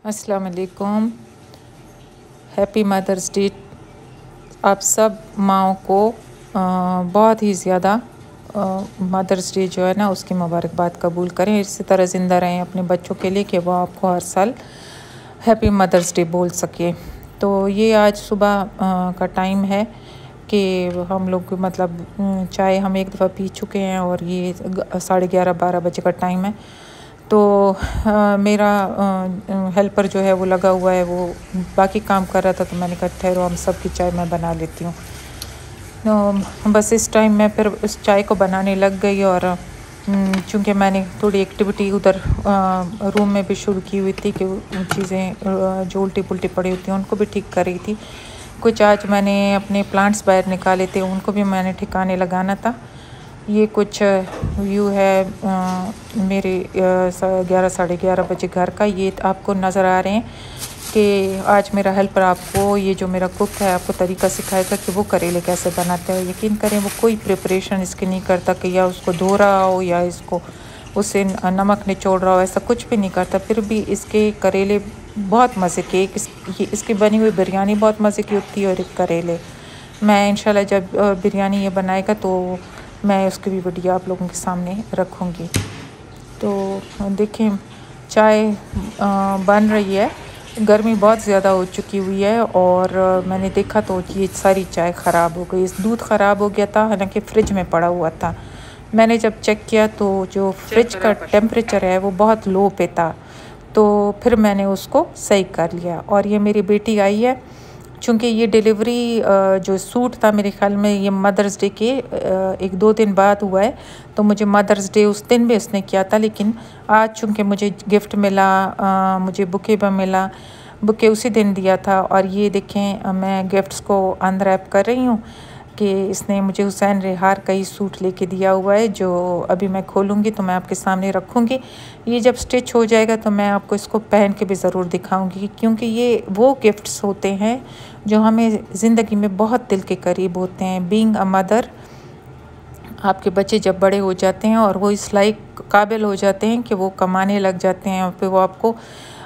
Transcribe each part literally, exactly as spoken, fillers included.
अस्सलाम वालेकुम, happy mother's day. आप सब माओं को आ, बहुत ही ज़्यादा मदर्स डे जो है ना उसकी मुबारकबाद कबूल करें। इसी तरह ज़िंदा रहें अपने बच्चों के लिए कि वो आपको हर साल हैप्पी मदर्स डे बोल सके। तो ये आज सुबह आ, का टाइम है कि हम लोग मतलब चाय हम एक दफ़ा पी चुके हैं और ये साढ़े ग्यारह बारह बजे का टाइम है। तो आ, मेरा आ, हेल्पर जो है वो लगा हुआ है, वो बाकी काम कर रहा था, तो मैंने कहा ठहरो हम सब की चाय मैं बना लेती हूँ। तो बस इस टाइम मैं फिर उस चाय को बनाने लग गई और चूँकि मैंने थोड़ी एक्टिविटी उधर रूम में भी शुरू की हुई थी कि चीज़ें जो उल्टी पुल्टी पड़ी होती हैं उनको भी ठीक कर रही थी। कुछ आज मैंने अपने प्लांट्स बाहर निकाले थे, उनको भी मैंने ठिकाने लगाना था। ये कुछ व्यू है आ, मेरे ग्यारह साढ़े ग्यारह बजे घर का। ये आपको नज़र आ रहे हैं कि आज मेरा हेल्पर आपको ये जो मेरा कुक है आपको तरीका सिखाएगा कि वो करेले कैसे बनाते हैं। यकीन करें वो कोई प्रिपरेशन इसकी नहीं करता कि या उसको धो रहा हो या इसको उससे नमक निचोड़ रहा हो, ऐसा कुछ भी नहीं करता। फिर भी इसके करेले बहुत मज़े के, इस, ये इसकी बनी हुई बिरयानी बहुत मज़े की होती है। और एक करेले मैं इंशाल्लाह जब बिरयानी ये बनाएगा तो मैं उसकी भी वीडियो आप लोगों के सामने रखूँगी। तो देखें चाय बन रही है, गर्मी बहुत ज़्यादा हो चुकी हुई है और मैंने देखा तो ये सारी चाय ख़राब हो गई। इस दूध ख़राब हो गया था, हालांकि फ्रिज में पड़ा हुआ था। मैंने जब चेक किया तो जो फ्रिज का टेम्परेचर है वो बहुत लो पे था, तो फिर मैंने उसको सही कर लिया। और ये मेरी बेटी आई है, चूँकि ये डिलीवरी जो सूट था मेरे ख्याल में ये मदर्स डे के एक दो दिन बाद हुआ है, तो मुझे मदर्स डे उस दिन भी उसने किया था। लेकिन आज चूँकि मुझे गिफ्ट मिला, मुझे बुके भी मिला, बुके उसी दिन दिया था। और ये देखें मैं गिफ्ट्स को अनरैप कर रही हूँ कि इसने मुझे हुसैन रेहार का ही सूट लेके दिया हुआ है, जो अभी मैं खोलूँगी तो मैं आपके सामने रखूँगी। ये जब स्टिच हो जाएगा तो मैं आपको इसको पहन के भी ज़रूर दिखाऊँगी, क्योंकि ये वो गिफ्ट्स होते हैं जो हमें ज़िंदगी में बहुत दिल के करीब होते हैं। बीइंग अ मदर, आपके बच्चे जब बड़े हो जाते हैं और वो इस लायक काबिल हो जाते हैं कि वो कमाने लग जाते हैं और फिर वो आपको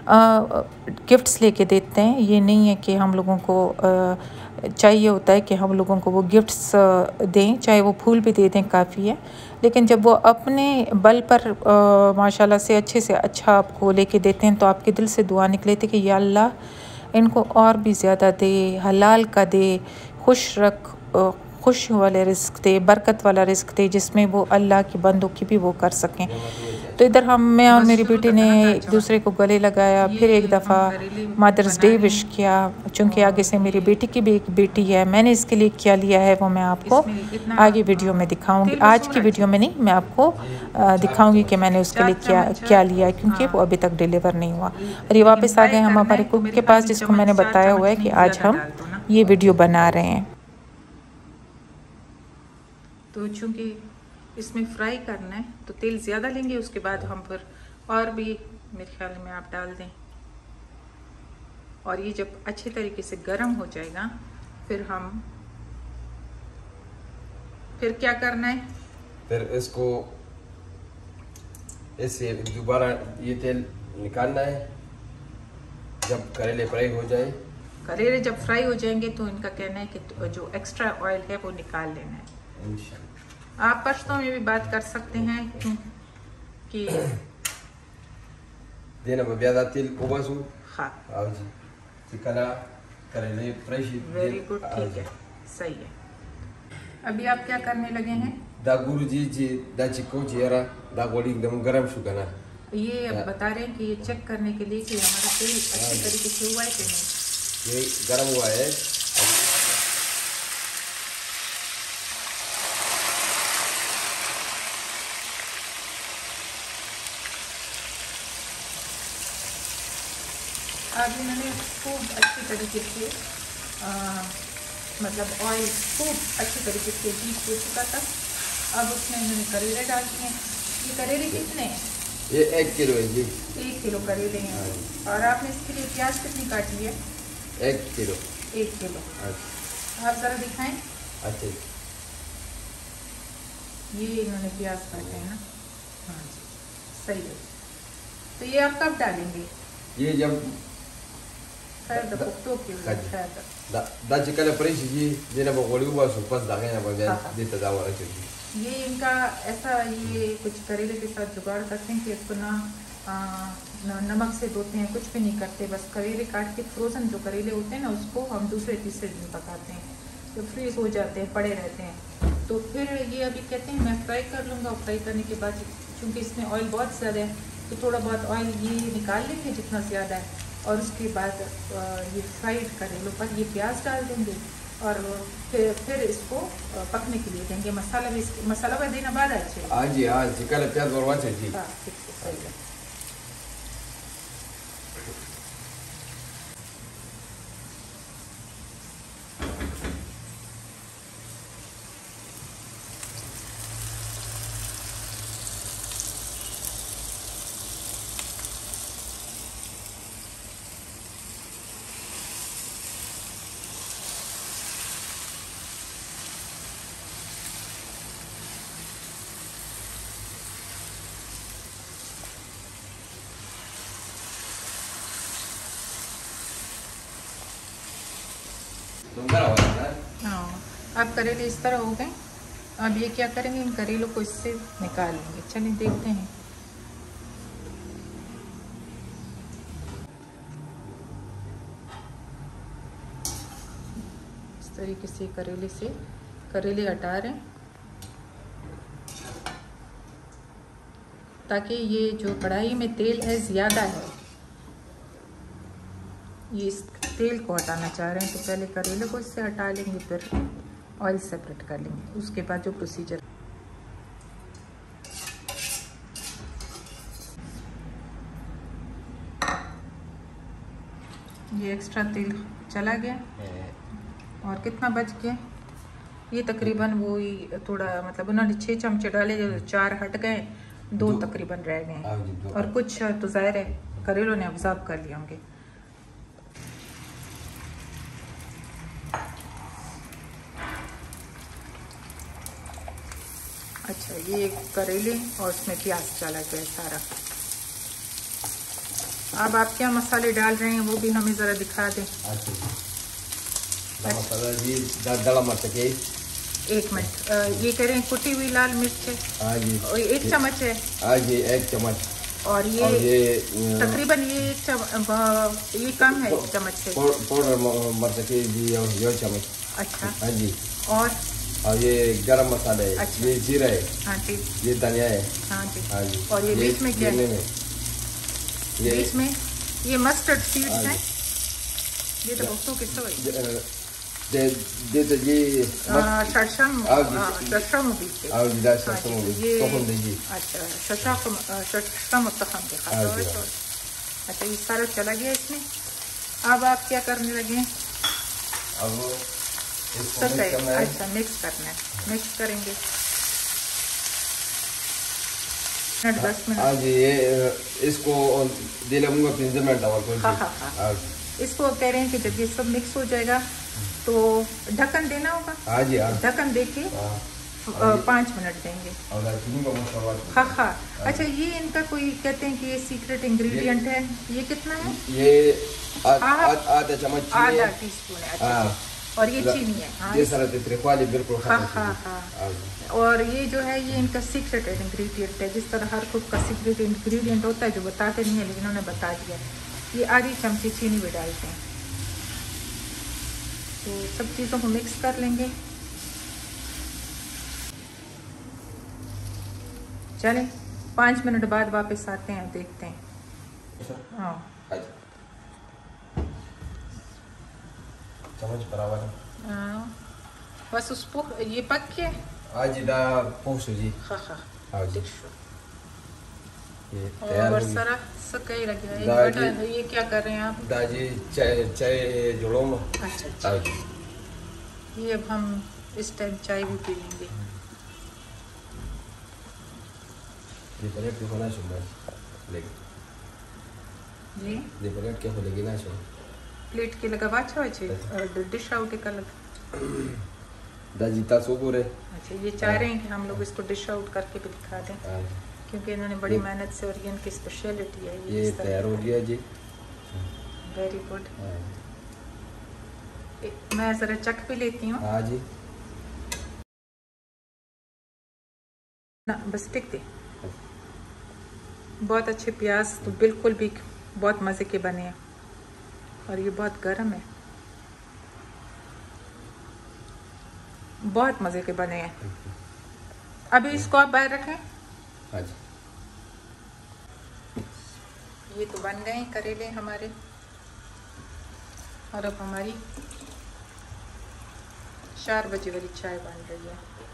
गिफ्ट्स लेके देते हैं। ये नहीं है कि हम लोगों को आ, चाहिए होता है कि हम लोगों को वो गिफ्ट्स दें, चाहे वो फूल भी दे दें काफ़ी है। लेकिन जब वो अपने बल पर आ, माशाल्लाह से अच्छे से अच्छा आपको लेके देते हैं तो आपके दिल से दुआ निकले थे कि या अल्लाह इनको और भी ज़्यादा दे, हलाल का दे, खुश रख, खुश वाले रिस्क दे, बरकत वाला रिस्क दे, जिसमें वो अल्लाह की बंदों की भी वो कर सकें। तो इधर हम मैं और मेरी बेटी ने एक दूसरे को गले लगाया, फिर एक दफ़ा मदर्स डे विश किया। चूँकि आगे से मेरी बेटी की भी एक बेटी है, मैंने इसके लिए क्या लिया है वो मैं आपको आगे वीडियो में दिखाऊंगी। आज की वीडियो में नहीं, मैं आपको दिखाऊंगी कि मैंने उसके लिए क्या क्या लिया है, क्योंकि वो अभी तक डिलीवर नहीं हुआ। और ये वापस आ गए हम हमारे कुक के पास, जिसको मैंने बताया हुआ है कि आज हम ये वीडियो बना रहे हैं। तो चूँकि इसमें फ्राई करना है तो तेल ज़्यादा लेंगे, उसके बाद हम फिर और भी मेरे ख्याल में आप डाल दें। और ये जब अच्छे तरीके से गर्म हो जाएगा फिर हम फिर क्या करना है, फिर इसको ऐसे दोबारा ये तेल निकालना है। जब करेले फ्राई हो जाए, करेले जब फ्राई हो जाएंगे तो इनका कहना है कि जो एक्स्ट्रा ऑयल है वो निकाल लेना है। आप पश्तो में भी बात कर सकते हैं कि देना ज़्यादा तेल उबासू। हाँ आओ जी, चिकना करेले फ्रेश। वेरी गुड, ठीक है, सही है। अभी आप क्या करने लगे हैं? दा गुरु जी जी दा चिको जीरा दा गोली एकदम गरम शुगना। ये अब बता रहे हैं कि ये चेक करने के लिए कि हमारा तेल अच्छे तरीके से हुआ है कि नहीं। ये गरम हुआ है। अभी मैंने खूब अच्छी तरीके से आ, मतलब ऑयल खूब अच्छी तरीके से हीट हो चुका था। अब उसमें मैंने करेले डाल दिए। ये करेले कितने हैं? ये एक किलो है जी। एक किलो करेले हैं। और आपने इसके लिए प्याज कितनी काटी है? एक किलो। एक किलो। आप ज़रा दिखाएं। अच्छा, ये इन्होंने प्याज काटे हैं ना? हाँ जी, सही है। तो ये आप कब डालेंगे? ये जब खैर द पुख्तो की खैर दा दा चिकन परेश जी जेना बगोली हुआ सुपर दागे ना बगैर देता जावा रखे जी। ये इनका ऐसा ये कुछ करेले के साथ जुगाड़ करते हैं कि इसको ना नमक से धोते हैं, कुछ भी नहीं करते, बस करेले काट के फ्रोज़न जो करेले होते हैं ना उसको हम दूसरे तीसरे दिन पकाते हैं तो फ्रीज हो जाते हैं, पड़े रहते हैं। तो फिर ये अभी कहते हैं मैं फ्राई कर लूँगा, फ्राई करने के बाद चूँकि इसमें ऑयल बहुत ज़्यादा है तो थोड़ा बहुत ऑयल ये निकाल लेंगे जितना ज़्यादा है और उसके बाद ये फ्राइड करेलों पर ये प्याज डाल देंगे और फिर फिर इसको पकने के लिए देंगे। मसाला भी मसाला भी देना बाद अच्छे। हाँ जी हाँ चिकन प्याज और वाचे जी। हाँ ठीक है सही है। हाँ अब करेले इस तरह हो गए। अब ये क्या करेंगे, इन करेलों को इससे निकाल लेंगे। चलिए देखते हैं। इस तरीके से करेले से करेले हटा रहे हैं ताकि ये जो कढ़ाई में तेल है ज़्यादा है, ये इस तेल को हटाना चाह रहे हैं तो पहले करेले को इससे हटा लेंगे, फिर ऑयल सेपरेट कर लेंगे। उसके बाद जो प्रोसीजर ये एक्स्ट्रा तेल चला गया और कितना बच गया, ये तकरीबन वो ही थोड़ा मतलब उन्होंने छः चमचे डाले जो चार हट गए, दो तकरीबन रह गए और कुछ तो ज़ाहिर है करेलों ने ऑब्जर्व कर लिया होंगे। अच्छा ये करेले और उसमें प्याज डाला गया सारा। अब आप क्या मसाले डाल रहे हैं वो भी हमें ज़रा दिखा दें। मसाला जी दाल मिर्च के एक मिनट, ये कह रहे हैं कुटी हुई लाल मिर्च है। हाँ जी और एक चम्मच है। हाँ जी एक चम्मच और ये, और ये तकरीबन ये एक चम्मच, ये कम है एक चम्मच से पाउडर मिर्च के जी ये चम्मच। अच्छा हाँ जी और और ये गरम मसाला है। अच्छा। ये जीरा है। हाँ जी ये धनिया है। हाँ जी हाँ जी और ये बीच में क्या है, ये बीच में ये मस्टर्ड सीड्स हैं। ये तो दोस्तों किसको दे दे तो ये शशम शशम भी थे। आओ जी दाल शशम भी तो हम दीजिए। अच्छा शशम शशम तखम के खाते हैं। अच्छा ये सारा चला गया इसमें। अब आप क्या करने लगे? अब इसको अच्छा मिक्स करना है, मिक्स करेंगे दस मिनट। हाँ जी ये इसको दे लूँगा पंद्रह मिनट और हाँ हाँ हाँ इसको कह रहे हैं कि जब ये सब मिक्स हो जाएगा तो ढक्कन देना होगा। हाँ जी हाँ ढक्कन दे के पाँच मिनट देंगे। हाँ हाँ अच्छा ये इनका कोई कहते हैं कि ये सीक्रेट इंग्रेडिएंट है, ये कितना है? ये आधा चम्मच आधा टी स्पून है। अच्छा और ये चीनी है। हाँ ये सारा त्रिकोणी बिल्कुल। हाँ हाँ हाँ और ये जो है ये इनका सीक्रेट इंग्रेडिएंट है। जिस तरह हर कुक का सीक्रेट इंग्रेडिएंट होता है जो बताते नहीं है लेकिन उन्होंने बता दिया। ये आधी चमची चीनी भी डालते हैं। तो सब चीज़ों को मिक्स कर लेंगे। चलें पाँच मिनट बाद वापस आते हैं, देखते हैं। हाँ चम्मच बराबर है। हाँ बस उसको ये पक के आज दा पोसो जी। हाँ हाँ हाँ जी ये तैयार हो गया। सकाई लग गया बेटा। ये क्या कर रहे हैं आप? दाजी चाय चाय जोड़ो ना। अच्छा अच्छा ये अब हम इस टाइम चाय भी पी लेंगे। ये प्लेट क्यों होना चाहिए लेकिन जी ये प्लेट क्या होलेगी ना चाहिए प्लेट के लगा बाछा है डिश आउट का लगा दाजी ता सो पूरे। अच्छा ये चाह रहे हैं कि हम लोग इसको डिश आउट करके भी दिखा दें क्योंकि इन्होंने बड़ी मेहनत से और ये इनकी स्पेशलिटी है। ये तैयार हो गया जी वेरी गुड। मैं ज़रा चख भी लेती हूँ। हाँ जी। ना बस टिक दे। बहुत अच्छे प्याज तो बिल्कुल भी बहुत मज़े के बने हैं और ये बहुत गर्म है, बहुत मज़े के बने हैं। अभी इसको आप बाहर रखें। हाँ जी। ये तो बन गए करेले हमारे और अब हमारी चार बजे वाली चाय बन रही है।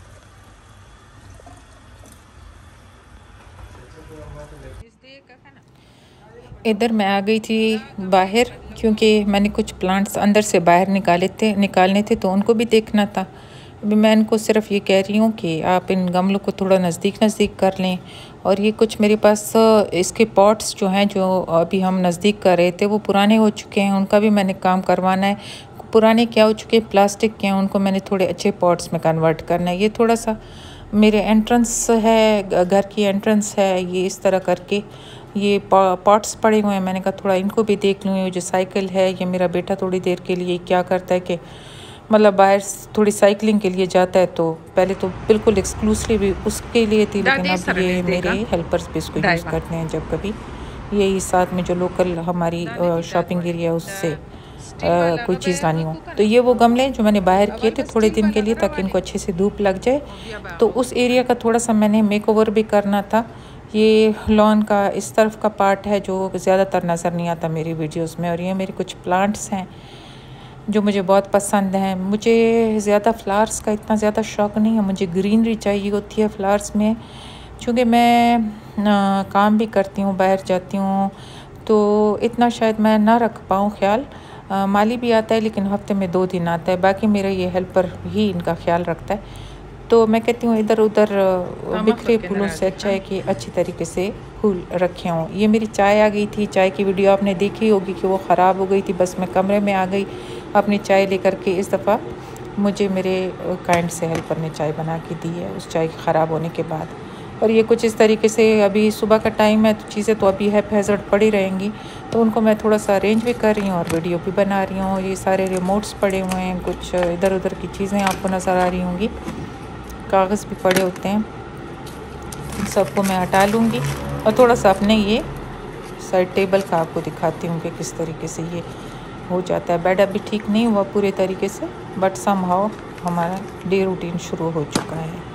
इधर मैं आ गई थी बाहर क्योंकि मैंने कुछ प्लांट्स अंदर से बाहर निकाले थे निकालने थे तो उनको भी देखना था। अभी मैं इनको सिर्फ ये कह रही हूँ कि आप इन गमलों को थोड़ा नज़दीक नज़दीक कर लें। और ये कुछ मेरे पास इसके पॉट्स जो हैं जो अभी हम नज़दीक कर रहे थे वो पुराने हो चुके हैं, उनका भी मैंने काम करवाना है। पुराने क्या हो चुके हैं, प्लास्टिक के हैं, उनको मैंने थोड़े अच्छे पॉट्स में कन्वर्ट करना है। ये थोड़ा सा मेरे एंट्रेंस है, घर की एंट्रेंस है, ये इस तरह करके ये पॉट्स पड़े हुए हैं। मैंने कहा थोड़ा इनको भी देख लूँ। ये जो साइकिल है ये मेरा बेटा थोड़ी देर के लिए क्या करता है कि मतलब बाहर थोड़ी साइकिलिंग के लिए जाता है, तो पहले तो बिल्कुल एक्सक्लूसिवली उसके लिए थी, लेकिन अब ये मेरे हेल्पर्स भी इसको यूज़ करते हैं जब कभी। यही साथ में जो लोकल हमारी शॉपिंग एरिया है उससे आ, कोई चीज़ लानी हो। तो ये वो गमले जो मैंने बाहर किए थे थोड़े दिन के लिए ताकि इनको अच्छे से धूप लग जाए। तो उस एरिया का थोड़ा सा मैंने मेक ओवर भी करना था। ये लॉन का इस तरफ का पार्ट है जो ज़्यादातर नज़र नहीं आता मेरी वीडियोस में। और ये मेरे कुछ प्लांट्स हैं जो मुझे बहुत पसंद हैं। मुझे ज़्यादा फ्लावर्स का इतना ज़्यादा शौक़ नहीं है, मुझे ग्रीनरी चाहिए होती है फ्लावर्स में। चूँकि मैं आ, काम भी करती हूँ, बाहर जाती हूँ, तो इतना शायद मैं ना रख पाऊँ ख्याल। आ, माली भी आता है लेकिन हफ्ते में दो दिन आता है, बाकी मेरा ये हेल्पर ही इनका ख्याल रखता है। तो मैं कहती हूँ इधर उधर बिखरे फूलों से अच्छा है कि अच्छी तरीके से फूल रखे हों। ये मेरी चाय आ गई थी, चाय की वीडियो आपने देखी होगी कि वो ख़राब हो गई थी, बस मैं कमरे में आ गई अपनी चाय लेकर के। इस दफ़ा मुझे मेरे काइंड से हेल्पर ने चाय बना के दी है उस चाय के ख़राब होने के बाद। और ये कुछ इस तरीके से अभी सुबह का टाइम है तो चीज़ें तो अभी है हैज़र्ड पड़ी रहेंगी, तो उनको मैं थोड़ा सा अरेंज भी कर रही हूँ और वीडियो भी बना रही हूँ। ये सारे रिमोट्स पड़े हुए हैं, कुछ इधर उधर की चीज़ें आपको नज़र आ रही होंगी, कागज़ भी पड़े होते हैं, सबको मैं हटा लूँगी। और थोड़ा सा अपने ये साइड टेबल का आपको दिखाती हूँ कि किस तरीके से ये हो जाता है। बेड अभी ठीक नहीं हुआ पूरे तरीके से, बट समहाउ हमारा डे रूटीन शुरू हो चुका है।